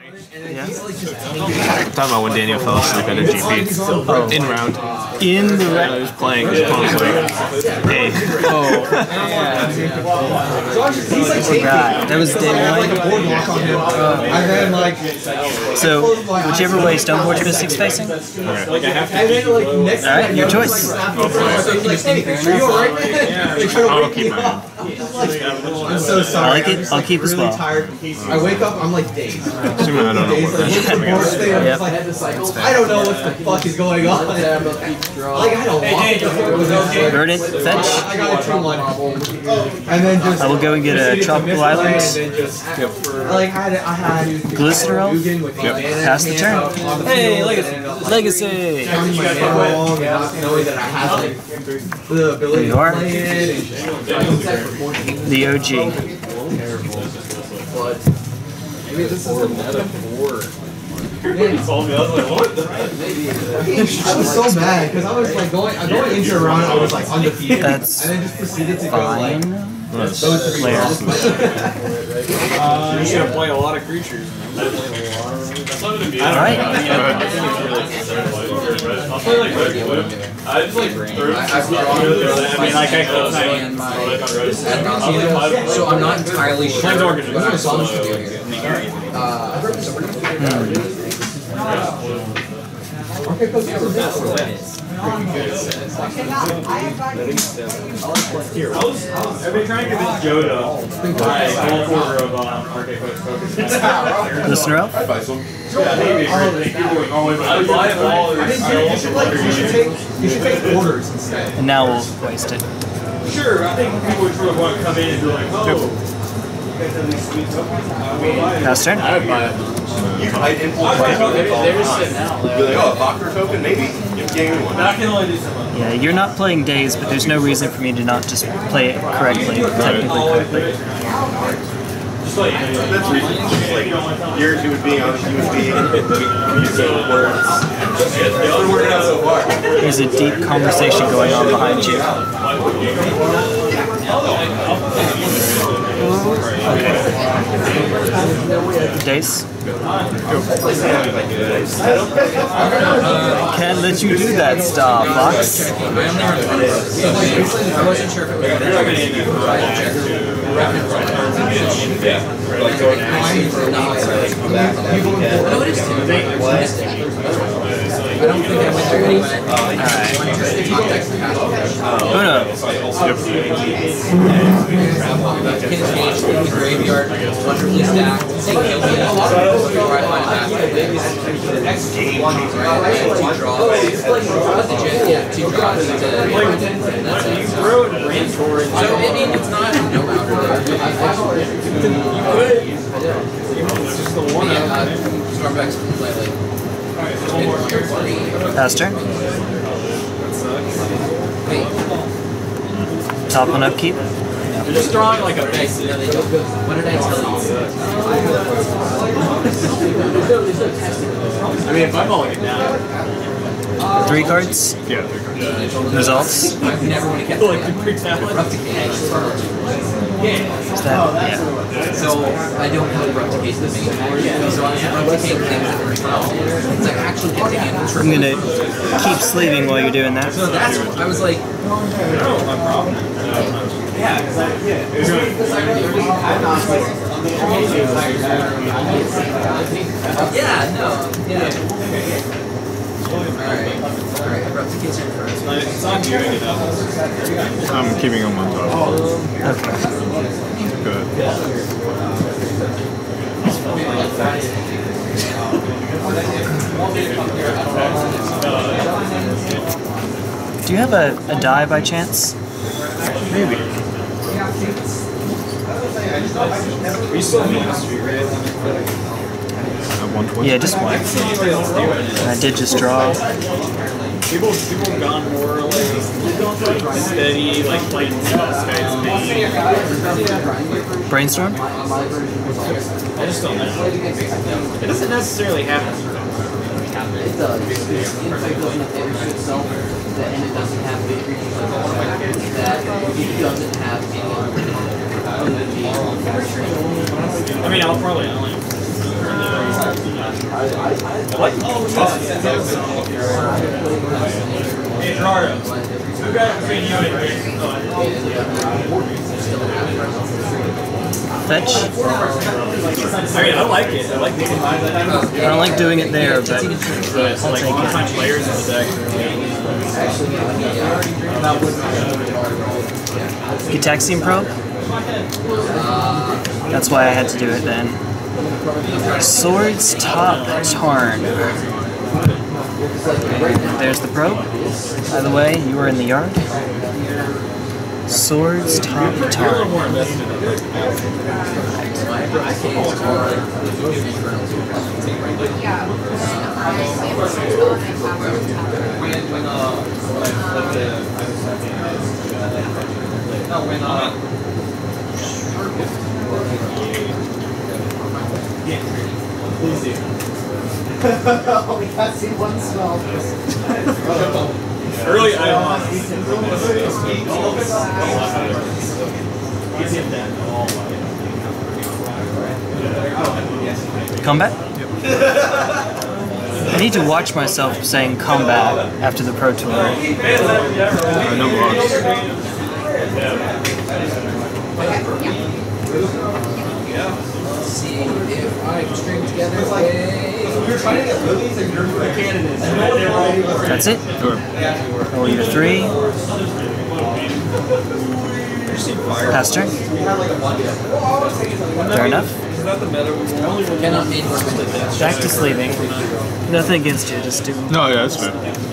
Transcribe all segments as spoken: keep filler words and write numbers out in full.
Yeah. I'm talking about when Daniel fell asleep at a G P. Oh. In round. In the round. I was playing. His opponent was like, hey. Oh. Yeah. Forgot. That was day one. So, whichever way Stoneforge Mystic's facing? Alright, your choice. I'll keep my hand. I'm so sorry. I like it. I'll keep as well. I wake up, I'm like Daze. Assuming I don't know what that's coming out. Yep. I don't know what the fuck is going on. Like, I had a lot of Verdant, fetch. I got a two one. And then just. I will go and get a Tropical Islands. Like, I had. I had Glistener Elf. Yep. Pass the turn. Hey, Legacy. Legacy. Knowing that I had like the ability You are. to play it. The O G. Maybe this is a metaphor. I was so mad because I was like going, I'm going into a round. I was like undefeated, That's and then just proceeded to go fine. like those three Players. Uh, you're gonna play a lot of creatures. Alright. I'll play like Red Blue. I just like third. I mean, like I close So I'm not entirely sure what I'm supposed to do here. I've been trying to convince Joe to buy a whole quarter of um, Arcade Focus. Glistener Elf. Yeah, maybe. I would buy them all. You should like, you should take, you should take orders instead. And now we'll waste it. Sure, I think people would sort of want to come in and be like, oh. Pass turn. I would buy it. You I'd import my token. They're just sitting out. Be like, oh, a Doctor token? Maybe. You can't even one. I can only do something. Yeah, you're not playing Daze, but there's no reason for me to not just play it correctly, technically correctly. That's reasonable. Just like, you're human being, I'm a human being. You say words. We're working out so far. There's a deep conversation going on behind you. Daze? Can't let you do that, Star Fox. I wasn't sure if it was I don't think I went there anyway. Alright. Uno. Can change in the graveyard, wonderfully stacked. Say kill me. Right on the next game. Right, two draws. Yeah, two draws. That's it. So, I mean, it's not no router there. You could. It's just the one. Stormbeck's completely. Pass turn. Wait. Top one upkeep. You're just drawing like a base. What did I tell you? I mean, if I'm all it down. Three cards. Yeah, three cards. Results. I've never would have kept Like the quick talent. Is that, yeah. So I don't have a Brupticate in the main board. So I have Brupticate things that are well. It's like actually getting in. I'm gonna keep sleeving while you're doing that. So that's I was like, Yeah, because I, yeah. yeah, no, yeah. Alright, alright, I Brupticate's in first. It's on you, you know. I'm keeping them on top. Okay. Good. Do you have a, a die by chance? Maybe. We still need a street raid. At one twenty? Yeah, just one. And I did just draw. People, people have gone more like steady, like playing Jeskai. Brainstorm? I just don't know. It doesn't necessarily happen. It does. It doesn't have every itself, and it doesn't have big creatures like that. It doesn't have any. I mean, I'll probably only. Fetch. I mean, I like it. I like it. I don't like doing it there, but But I'll like take all time it. players in the deck. Gitaxian Probe? That's why I had to do it then. Swords Top Tarn. There's the probe. By the way, you were in the yard. Swords Top Tarn. Oh, we can't see one spell. Early Ion. Combat? I need to watch myself saying combat after the Pro Tour. Uh, no blocks. See if I can string together a We were trying to get lilies and you're the candidates. That's it? Sure. Roll your three. Pass turn. Fair enough. cannot make work with it. Back to sleeping. Nothing against you, just do. No, yeah, that's fair.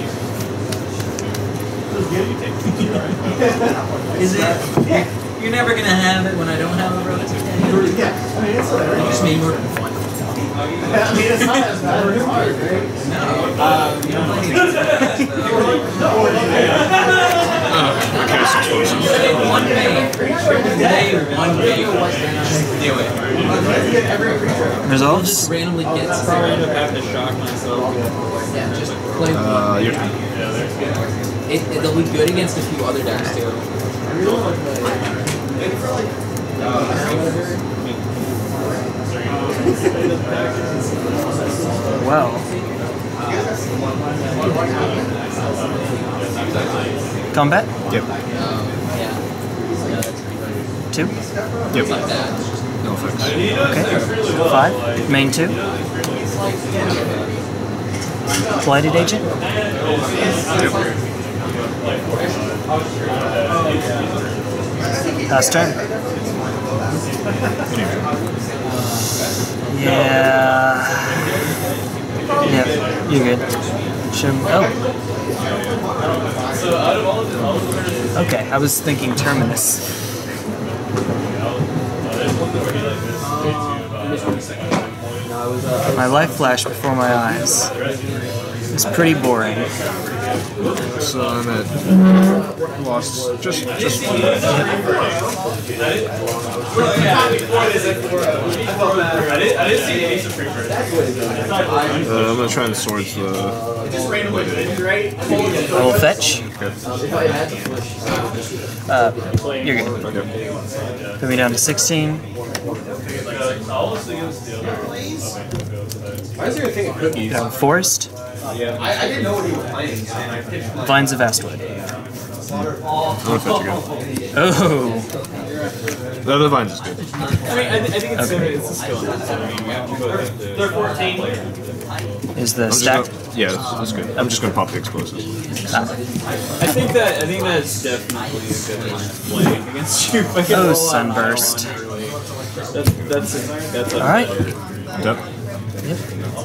Is it? You're never gonna have it when I don't have a rotation. Yeah, I mean, it's like, You just made work fun. I mean, it's not as bad as hard, right? No. Um, you don't like Today one main. Today one main. Do it. Resolves? Just randomly gets I'll probably end up having to shock myself. Yeah, just play Uh, one. your turn. It, it, they'll be good against a few other decks too. Well. Combat? Yep. Um, yeah. Two? Yep. Like that. No effects. Okay. Five. Main two. Blighted Agent? Pass turn. Yeah. Yep, you're good. Should, oh. Okay, I was thinking Terminus. My life flashed before my eyes. It's pretty boring. So I'm at lost just just one. Uh, I'm gonna try and swords the. I will fetch. Uh, you're good. Put me down to sixteen. Why is there a thing of cookies? Down Forest. I, I didn't know what he was playing, so I pitched my... Vines of Vastwood. I'm gonna fetch again. Oh. The other vines is good. I mean, I, th I think it's, Okay. a, it's a skill. I mean, we have to go with the... They're fourteen. Is the I'm just stack? gonna, yeah, that's, that's good. I'm just gonna pop the explosives. Ah. I think that I think that's definitely a good line of play against you. If I can Oh, roll out Sunburst. That's that's that's All right. Yep. Yep.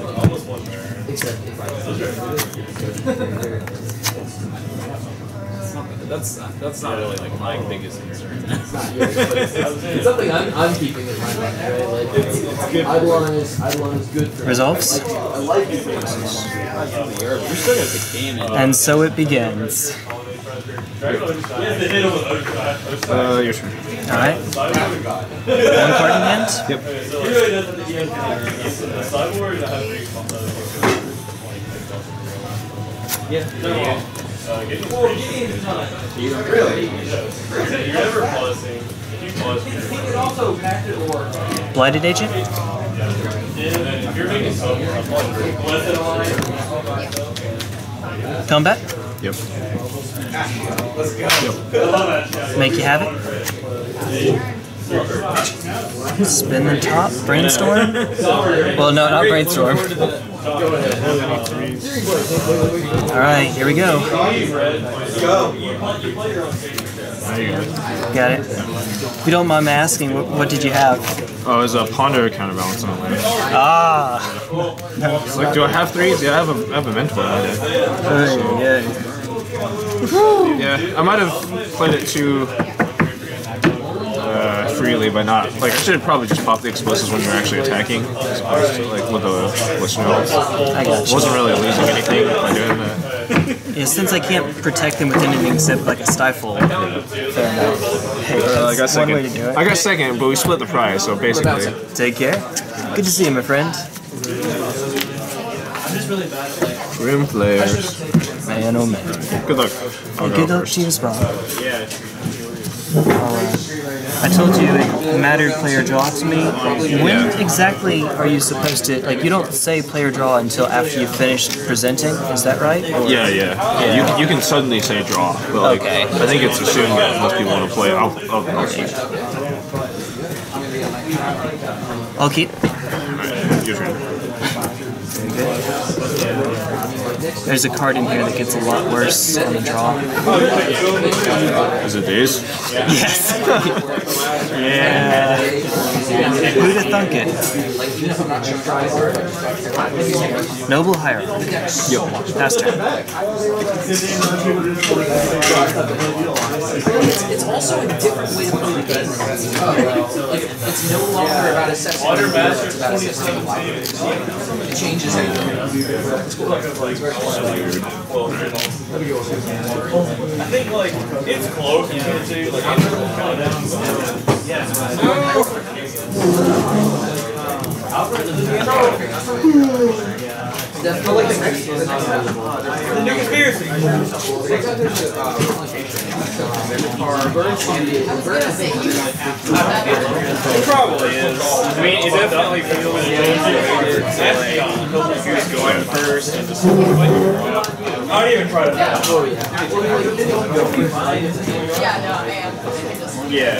that's that's not really like my biggest concern. It's something I'm, I'm keeping in mind, right? Like, it's, it's good. Eidolon is, Eidolon is good for Resolves? I like it. You're still gonna pick game in. And so it begins. Uh, your turn. All right. One card in hand. Yep. Blighted Agent. Combat? Yep. Make you have it? Spin the top, Brainstorm? Well, no, not Brainstorm. Alright, here we go. Got it. If you don't mind me asking, what, what did you have? Oh, it was a Ponder counterbalance on the way. Ah! It's like, do I have threes? Yeah, I have a, I have a mentor on it. Oh, yeah. Yeah, I might have played it too uh, freely by not. Like, I should have probably just popped the explosives when you're actually attacking, as opposed to, like, with the Glistener Elf. I got you. Wasn't really losing anything by doing that. Yeah, since I can't protect them with anything except like a Stifle. Fair enough. Hey, Uh, I got that's one second. way to do it. I got second, but we split the prize, so basically. Take care. Good to see you, my friend. Grim players. Man, oh man. Good luck. I'll go Good luck first. to you as well. Uh, I told you it mattered player draw to me. When exactly are you supposed to, like, you don't say player draw until after you've finished presenting, is that right? Or, Yeah, yeah. yeah. You, you can suddenly say draw, but like, Okay. I think it's assumed that most people want to play. I'll, I'll, I'll switch. I'll keep. Alright, your turn. There's a card in here that gets a lot worse on the draw. Is it Daze? Yes. Yeah. Who'd have thunk it? Noble Hierarch. Yep. Pass turn. It's also a different way to play the game. Like, it's no longer about assessing the board, it's about assessing the library. It changes everything. It's cool. I think like it's close too. Like I'm kind of yeah. The new conspiracy. It probably is. I mean, it definitely feels like who's going first and just. I don't even try to. Yeah, no, I am. Yeah.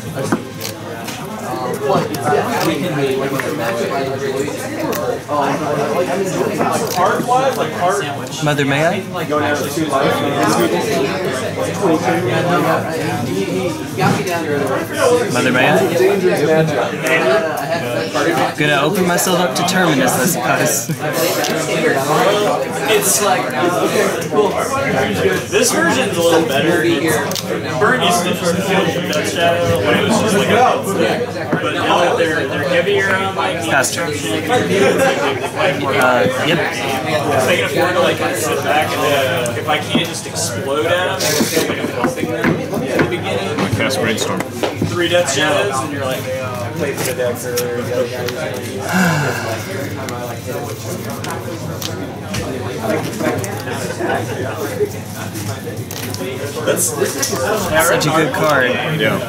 Heart-wise, like heart. Mother, may I? Going out to two life. Mother, may I? Dangerous matchup. Gonna open myself up to Terminus, I suppose. It's like this version's a little better. Burn used to just kill the Death Shadow when it was just like a but now that they're they're heavier on like Pass turn. construction, Uh, yep. I can afford to like kind of sit back and uh, if I can't just explode at them, like I'm helping them at the beginning. I cast Brainstorm. Three Death Shadows and you're like, I played for the deck for the other That's Such a good card. Yeah.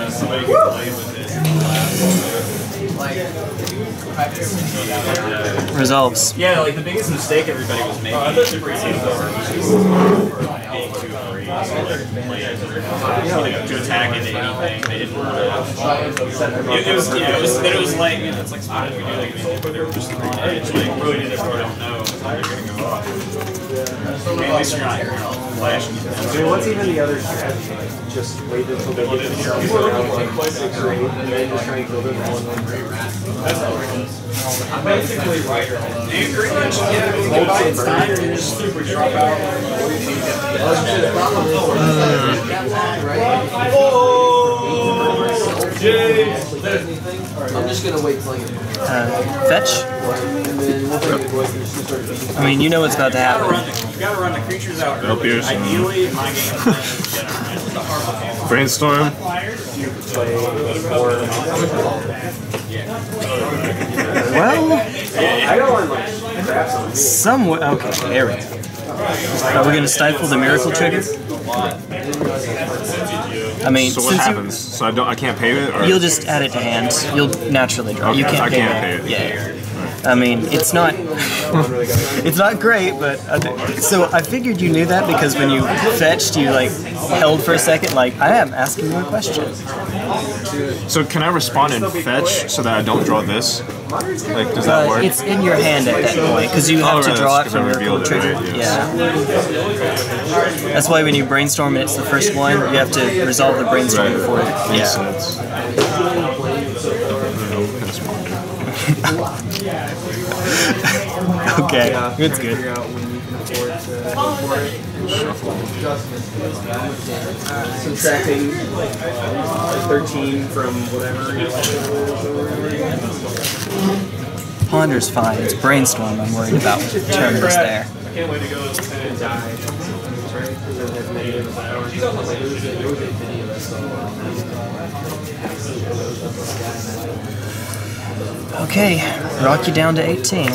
Resolves. yeah, like the biggest mistake everybody was making was being too free. So like, to attack into anything, they didn't want to. It, it was, yeah, it was, then it was like, you know, it's like, smart if we do like a but they were just on edge, like, really didn't sort of know how you're going to go off. I mean, at least you're not, you're not flashing. I mean, what's even the other strategy? Like, just wait until they get themselves around like six or eight, and then just try and kill them all in one break. I'm basically right. And pretty much, yeah, when you buy its time, you just super drop out. I'm just gonna wait till you. Uh, fetch? I mean, you know what's about to happen. You gotta run the creatures out Help early. yours. Ideally, my game plan Brainstorm. Well, I don't want like crap on somewhat. Okay, there we go. Are we gonna stifle the miracle trigger? I mean, So what since happens? So I don't. I can't pay it. Or? you, you'll just add it to hand. You'll naturally draw. Okay, You can't I pay can't that. pay it. Yeah. I mean, it's not it's not great, but I th so I figured you knew that because when you fetched, you like held for a second, like I am asking you a question. So can I respond and fetch so that I don't draw this? Like, does that Uh, work? it's in your hand at that point because you have Oh, to right, draw it that's from your revealed it, trigger. right, Yeah. That's why when you brainstorm and it's the first one, you have to resolve the brainstorm Right. before. Makes Yeah. sense. Okay, it's good. Subtracting thirteen from whatever. Ponder's fine. It's brainstorm I'm worried about with the terminus there. Can't wait to go and die. Okay, rock you down to eighteen.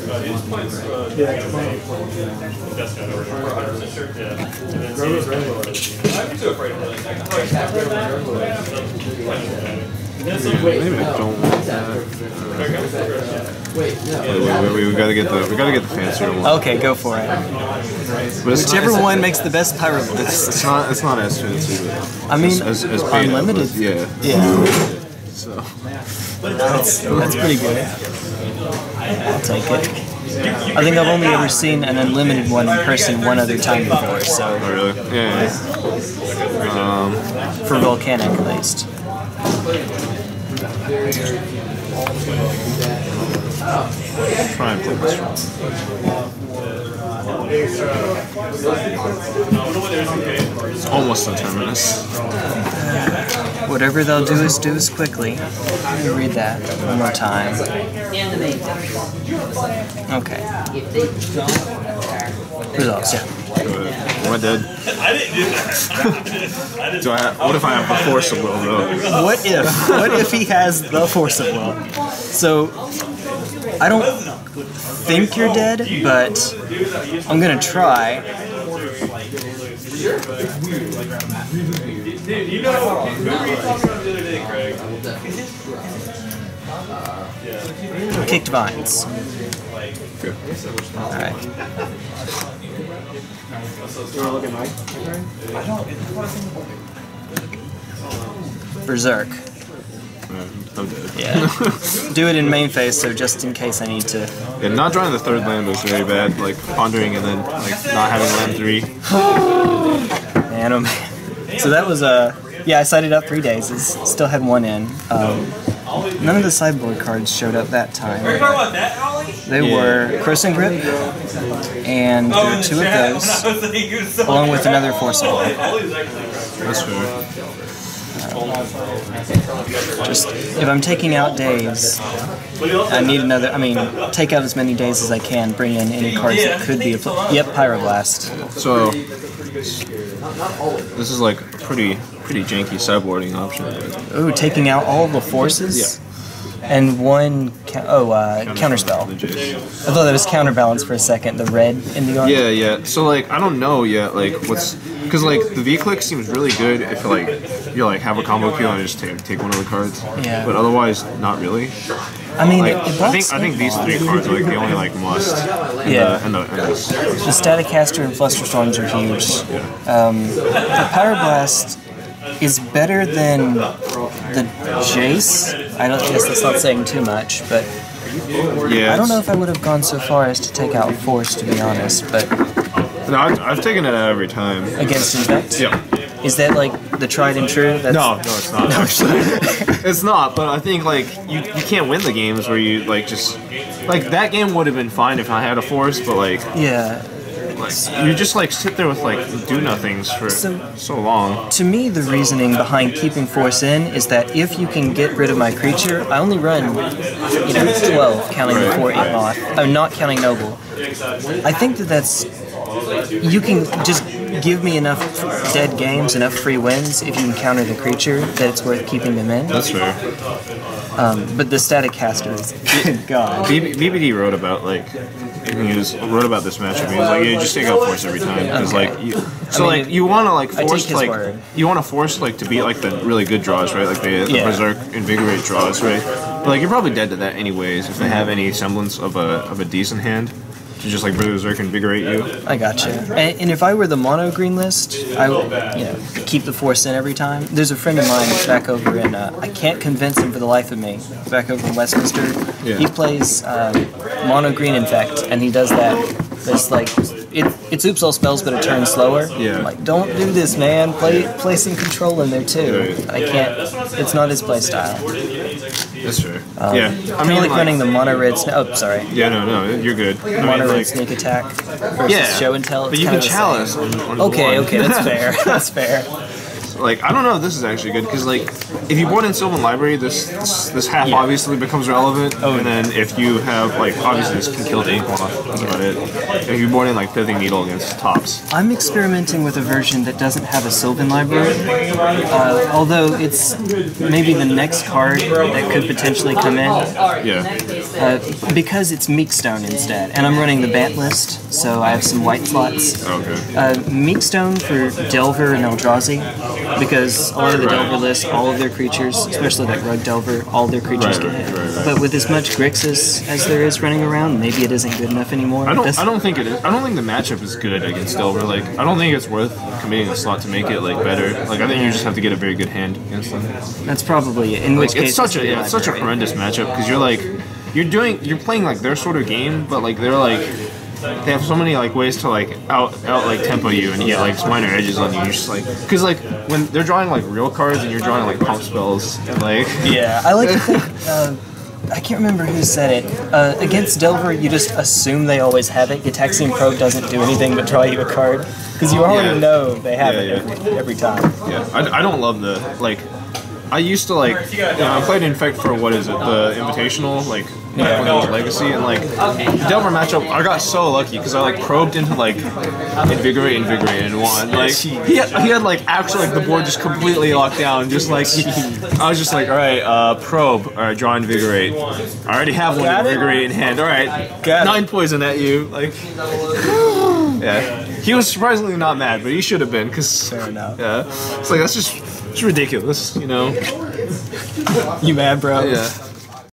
Maybe I don't want that. Wait, wait, wait, we gotta get the we gotta get the fancier one. Okay, go for it. But it's Whichever not, one makes the best pyro. It's, it's not it's not as fancy. But I mean, as, as, as beta, unlimited. but yeah. Yeah, So that's that's pretty good. I'll take it. I think I've only ever seen an unlimited one in person one other time before, so oh really? Yeah. yeah. Um, for volcanic at least. try and play this one. It's almost a terminus. Whatever they'll do is do as quickly. Let me read that one more time. Okay. Results, yeah. Am I dead? I didn't do that. Do I have, what if I have the force of will though? What if? What if he has the force of will? So, I don't think you're dead, but I'm gonna try. Dude, you know who were you talking about the other day, Craig? Kicked vines. Alright. Berserk. I'm dead. Yeah. Do it in main phase, so just in case I need to. Yeah, not drawing the third land was very bad. Like pondering and then like not having land three. Man, oh man. So that was a. Uh, yeah, I sided up three Dazes. Still had one in. Um, none of the sideboard cards showed up that time. They Yeah. were Krosan Grip, and there were two of those, along with another Forcible. That's fair. Just, if I'm taking out Daze, I need another, I mean, take out as many Days as I can, bring in any cards that could be, a yep, Pyroblast. So, this is like a pretty, pretty janky sideboarding option. Ooh, taking out all the forces? Yeah. And one, oh, uh, counterspell. I thought that was counterbalance for a second, the red in the arm. Yeah, yeah. So like, I don't know yet, like what's, because like the V-click seems really good if like you like have a combo kill and just take take one of the cards. Yeah. But otherwise, not really. I mean, Like, it, it I blocks think I think these three cards are like the only like must. And Yeah. The, and the, and this. the Staticaster and Flusterstorms are huge. Um, the Pyroblast is better than the Jace. I don't guess that's not saying too much, but Yeah. I don't know if I would have gone so far as to take out Force, to be honest, but No, I've, I've taken it out every time. against Infect? Yeah. Is that like the tried and true? That's, No, no, it's not. Actually, it's not. But I think like you, you can't win the games where you like just like that game would have been fine if I had a force, but like Yeah. like you just like sit there with like do nothings for So- so long. To me, the reasoning behind keeping Force in is that if you can get rid of my creature, I only run, you know, twelve, counting the four Inkmoth. I'm not counting Noble. I think that that's you can just give me enough dead games, enough free wins if you can counter the creature that it's worth keeping them in. That's fair. Um, but the Staticaster is good God. B B D wrote about like he was wrote about this matchup. He was like, yeah, just take out force every time because Okay. like you, so I mean, like you want to like I take force his like word. you want to force like to beat like the really good draws, right? Like the, the Yeah. Berserk Invigorate draws, right? But like you're probably dead to that anyways if they have any semblance of a of a decent hand. To just like Berserk Invigorate you. I gotcha. And, and if I were the mono green list, I would, you know, keep the force in every time. There's a friend of mine back over in, uh, I can't convince him for the life of me, back over in Westminster. Yeah. He plays uh, mono green Infect, and he does that. It's like, it, it's oops all spells, but it turns slower. Yeah. I'm like, don't do this, man. Play, play some control in there too. Right. I can't, it's not his play style. That's fair. Um, yeah. I mean, like, like running the mono red. Oh, sorry. Yeah, no, no, you're good. I Mono mean, red like, sneak attack versus yeah, show and tell. But you can chalice on, on Okay, one. okay, that's fair. That's fair. Like, I don't know if this is actually good, because, like, if you board in Sylvan Library, this this, this half yeah. obviously becomes relevant, oh, and then if you have, like, obviously this can kill the Inkmoth, that's about it. If you board in, like, Pithing Needle against tops. I'm experimenting with a version that doesn't have a Sylvan Library, uh, although it's maybe the next card that could potentially come in. Yeah. Uh, because it's Meekstone instead, and I'm running the Bant list, so I have some white slots. Okay. Uh, Meekstone for Delver and Eldrazi. Because a lot of the Delver lists, all of their creatures, especially that Rug Delver, all their creatures right, get hit. Right, right, right. But with as much Grixis as there is running around, maybe it isn't good enough anymore. I don't. That's, I don't think it is. I don't think the matchup is good against Delver. Like, I don't think it's worth committing a slot to make it like better. Like, I think you just have to get a very good hand against them. That's probably it. In which like, case, it's such a yeah, it's such a horrendous matchup because you're like, you're doing, you're playing like their sort of game, but like they're like. They have so many like ways to like out out like tempo you and you get like minor edges on you. You're just like, because like when they're drawing like real cards and you're drawing like pump spells and like yeah, I like to think. Uh, I can't remember who said it. Uh, against Delver, you just assume they always have it. Gitaxian Probe doesn't do anything but draw you a card because you already yeah. know they have yeah, it yeah. every, every time. Yeah, I, I don't love the like. I used to like, you know, I played Infect for what is it, the Invitational, like yeah. when it was Legacy, and like the Delver matchup, I got so lucky because I like probed into like Invigorate, Invigorate, and won. Like he had, he had like actually like the board just completely locked down, just like I was just like, all right, uh, probe, all right, draw Invigorate. I already have one got Invigorate it? in hand. All right, got nine it. poison at you, like. Yeah, he was surprisingly not mad, but he should have been because. Fair enough. Yeah, it's like that's just. It's ridiculous, you know. You mad, bro? Yeah.